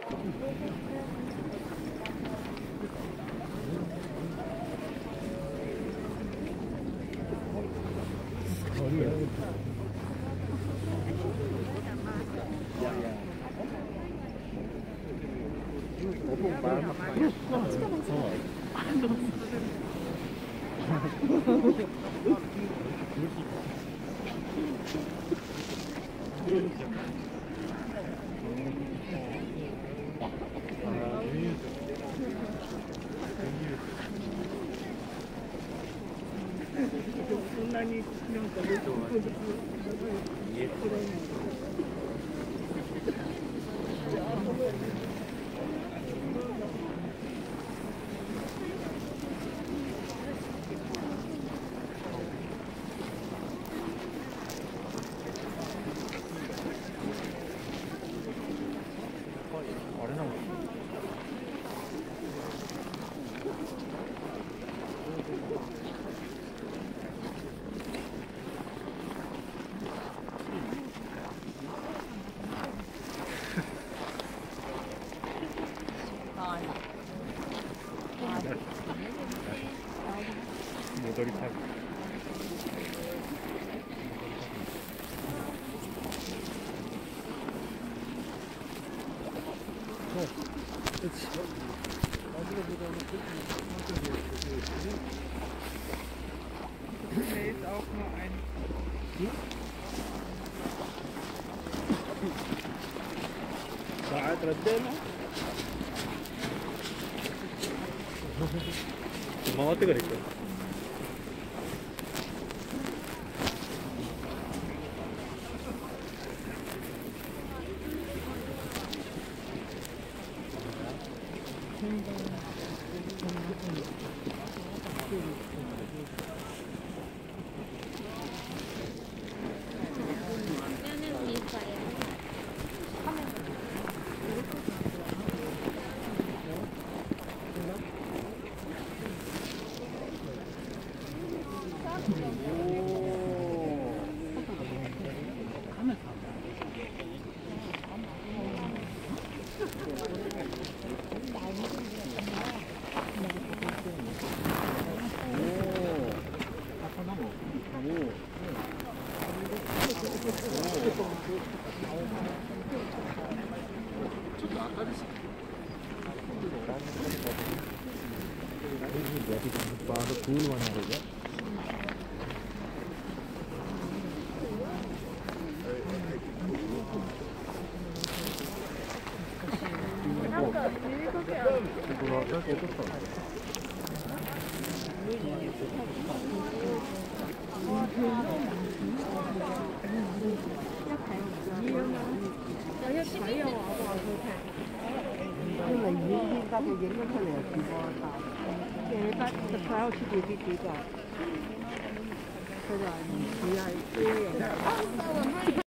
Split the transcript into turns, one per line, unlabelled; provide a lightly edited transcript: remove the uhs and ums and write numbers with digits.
そんなになんか出てこない。
あれなの？戻りたい。
Der ist auch nur ein.
ساعات ردينا回ってから行くよ。बाहर फूल बना होगा।
因為已經得佢影咗出嚟又似過大，你得佢喺度出住啲幾個，佢就係唔似係啲人。